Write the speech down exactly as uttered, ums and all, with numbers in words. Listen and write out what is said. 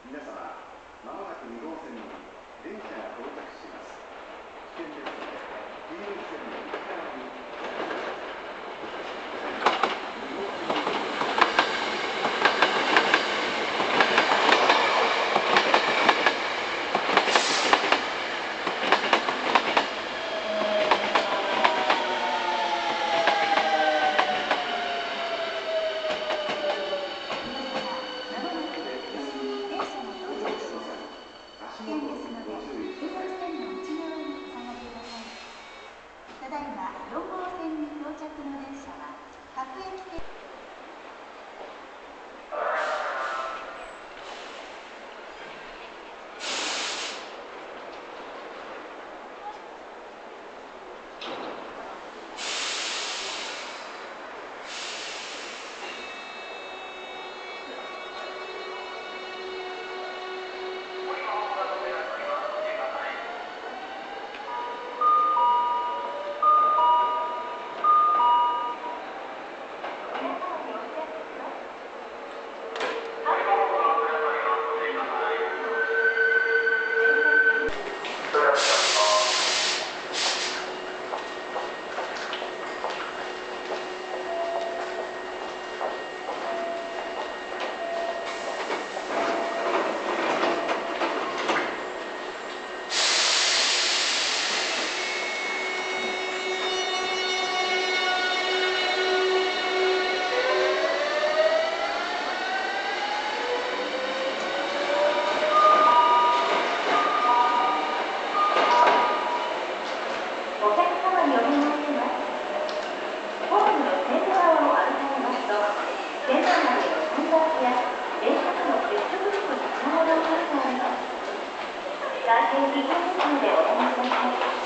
皆様、まもなくに号線に電車が到着します。危険ですので、黄色い線の内側にただいまよん号線に到着の電車は各駅停お客様にお願いします。ホームの線路側を歩かれますと、線路内での混雑や電車との接触事故につながる恐れがあります。大変危険ですのでおやめください。